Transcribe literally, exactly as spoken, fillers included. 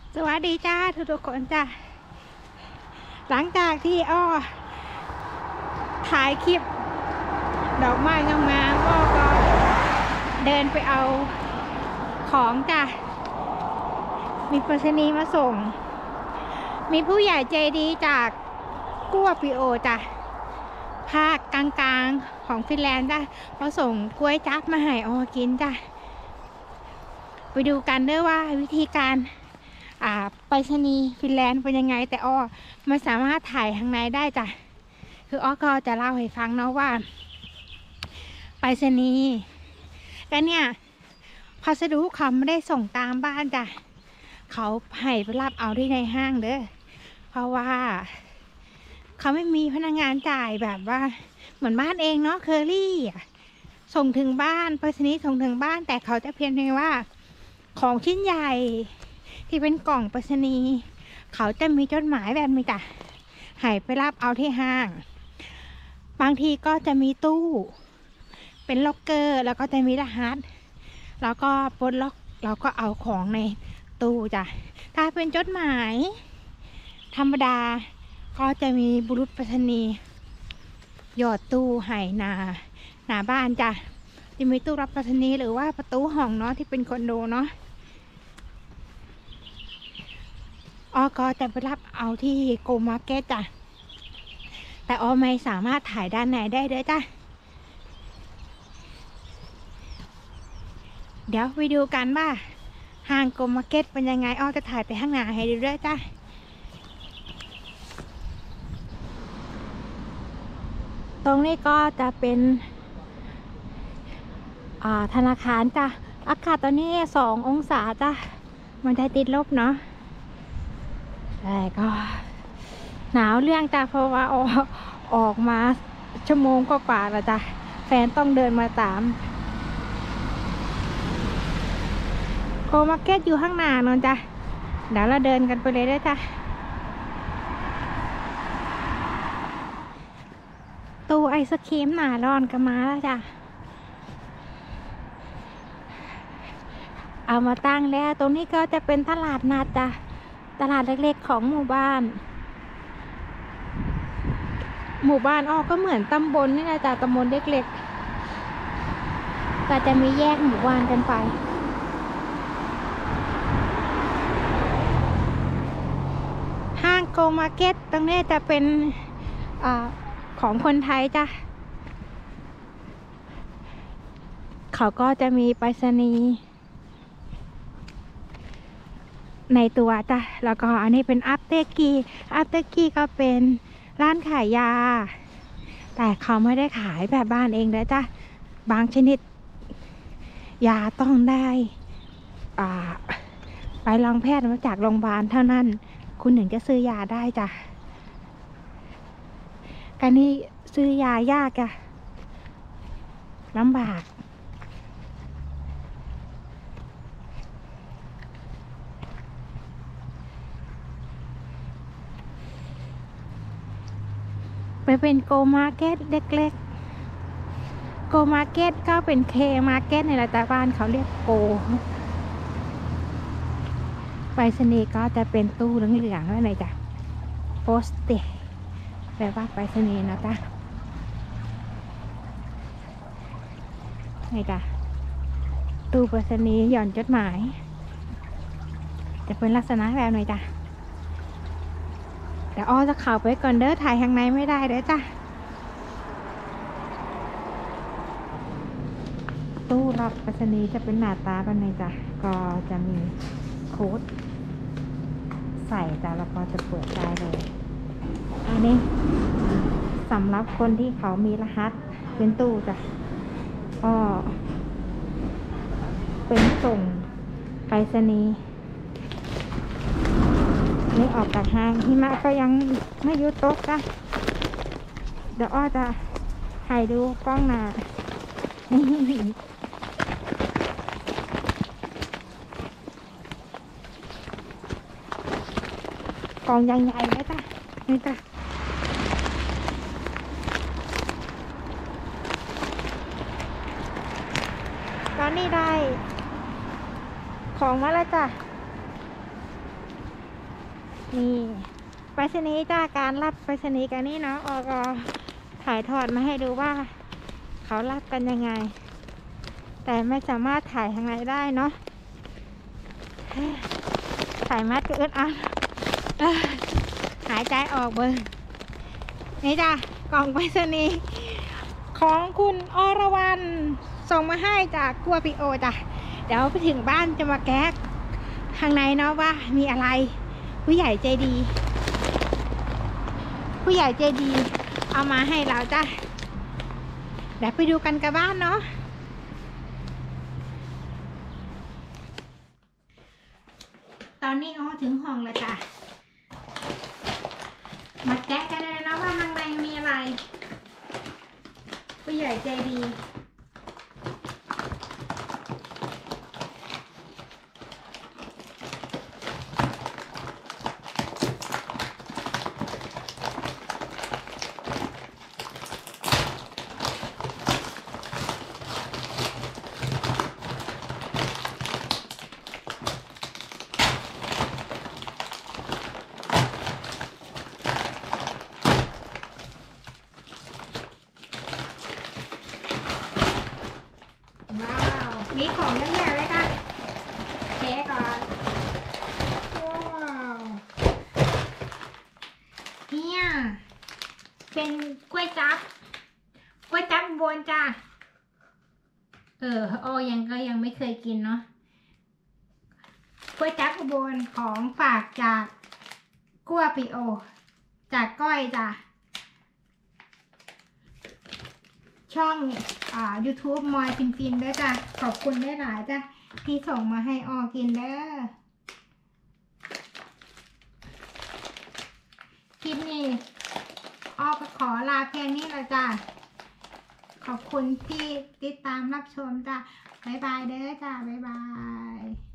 สวัสดีจ้าทุกทุกคนจ้าหลังจากที่อ้อถ่ายคลิปดอกไม้งามๆอ้อก็เดินไปเอาของจ้ามีไปรษณีย์มาส่งมีผู้ใหญ่ใจดีจากกัวปิโอจ้าภาคกลางๆของฟินแลนด์จ้ามาส่งกล้วยจั๊บมาให้อ้อกินจ้าไปดูกันด้วยว่าวิธีการอ่าไปรษณีย์ฟินแลนด์เป็นยังไงแต่อ้อไม่สามารถถ่ายทางในได้จ้ะคืออ้อก็จะเล่าให้ฟังเนาะว่าไปรษณีย์กันเนี่ยพัสดุเขาไม่ได้ส่งตามบ้านจ้ะเขาให้ไปรับเอาที่ในห้างเด้อเพราะว่าเขาไม่มีพนักงานจ่ายแบบว่าเหมือนบ้านเองเนาะเคอรี่ส่งถึงบ้านไปรษณีย์ส่งถึงบ้านแต่เขาจะเพียงเพียงว่าของชิ้นใหญ่ที่เป็นกล่องไปรษณีย์เขาจะมีจดหมายแบบนี้จ้ะให้ไปรับเอาที่ห้างบางทีก็จะมีตู้เป็นล็อกเกอร์แล้วก็จะมีรหัสแล้วก็ปลดล็อกเราก็เอาของในตู้จ้ะถ้าเป็นจดหมายธรรมดาก็จะมีบุรุษไปรษณีย์หยอดตู้ให้หน้าหน้าบ้านจ้ะจะมีตู้รับไปรษณีย์หรือว่าประตูห้องเนาะที่เป็นคอนโดเนาะอ้อก็จะไปรับเอาที่โกมาร์เก็ตจ้ะแต่อ้อไม่สามารถถ่ายด้านในได้เลยจ้ะเดี๋ยวไปดูกันว่าห้างโกมาร์เก็ตเป็นยังไงอ้อจะถ่ายไปข้างหน้าให้ดูด้วยจ้ะตรงนี้ก็จะเป็นอ่าธนาคารจ้ะอากาศตอนนี้สององศาจ้ะมันได้ติดลบเนาะแต่ก็หนาวเรื่องจ้ะเพราะว่าออกออกมาชั่วโมงกว่าๆแล้วจ้ะแฟนต้องเดินมาตามโกมาร์เก็ตอยู่ข้างหน้านนจ้ะเดี๋ยวเราเดินกันไปเลยได้จ้ะตู้ไอศครีมหนาร้อนกันมาแล้วจ้ะเอามาตั้งแล้วตรงนี้ก็จะเป็นตลาดนัดจ้ะตลาดเล็กๆของหมู่บ้านหมู่บ้านอ้อก็เหมือนตำบลนี่แหละจ้ะตำบลเล็กๆก็จะมีแยกหมู่บ้านกันไปห้างโกมาร์เก็ตตรงนี้จะเป็นอ่าของคนไทยจ้ะเขาก็จะมีไปรษณีย์ในตัวจ้ะแล้วก็อันนี้เป็นอัปเตอร์กีอัปเตอร์กีก็เป็นร้านขายยาแต่เขาไม่ได้ขายแบบบ้านเองเลยจ้ะบางชนิดยาต้องได้อ่าไปรองแพทย์มาจากโรงพยาบาลเท่านั้นคุณถึงจะซื้อยาได้จ้ะการนี้ซื้อยายากจ้ะลำบากไปเป็นโกมาร์เก็ตเล็กๆโกมาร์เก็ตก็เป็นเคมาร์เก็ตในรัฐบาลเขาเรียกโกไปรษณีย์ก็จะเป็นตู้เหลืองๆไว้หน่อยจ้ะโปสเตแปลว่าไปรษณีย์นะจ๊ะนี่จ้ะตู้ไปรษณีย์หย่อนจดหมายจะเป็นลักษณะแบบหน่อยจ้ะเดี๋ยวอ้อจะเข้าไปก่อนเด้อถ่ายข้างในไม่ได้เด้อจ้ะตู้รับไปรษณีย์จะเป็นหน้าตาเป็นไงจ้ะก็จะมีโค้ดใส่จ้ะแล้วก็จะเปิดได้เลยอันนี้สำหรับคนที่เขามีรหัสเป็นตู้จ้ะก็เป็นส่งไปรษณีย์นี่ออกจากห้างหิมะก็ยังไม่ยุตกจ้ะเดี๋ยวอ้อจะให้ดูกล้องหน้านี่กล่องใหญ่ๆเลยจ้ะนี่จ้ะตอนนี้ได้ของมาแล้วจ้ะนี่ไปรษณีย์จ้าการรับไปรษณีย์กันนี่เนาะออกถ่ายทอดมาให้ดูว่า เขารับกันยังไง แต่ไม่สามารถถ่ายทางไหนได้เนาะถ่ายมัดก็อึดอัดหายใจออกเบอร์นี่จ้ะกล่องไปรษณีย์ของคุณอรวรรณส่งมาให้จากกัวปิโอจ้ะเดี๋ยวไปถึงบ้านจะมาแก๊กข้างในเนาะว่ามีอะไรผู้ใหญ่ใจดีผู้ใหญ่ใจดีเอามาให้เราจ้ะเดี๋ยวไปดูกันกับบ้านเนาะตอนนี้อ๋อถึงห้องแล้วจ้ะมาแกะกันเลยนะว่าข้างในมีอะไรผู้ใหญ่ใจดีว้าวมีของเยอะแยะเลยค่ะเทก่อนว้าวเนี่ยเป็นกล้วยจับกล้วยจับบนจ้ะเออโอ้ยังก็ยังไม่เคยกินเนาะกล้วยจับอุบลของฝากจากกัวปิโอจากก้อยจ้ะช่องอ่า ยูทูบ มอยฟินฟินด้วยจ้ะขอบคุณได้หลายจ้ะที่ส่งมาให้ออกินเด้อคลิปนี้ออก็ขอลาแค่นี้ละจ้ะขอบคุณที่ติดตามรับชมจ้ะบ๊ายบายเด้อจ้ะบ๊ายบาย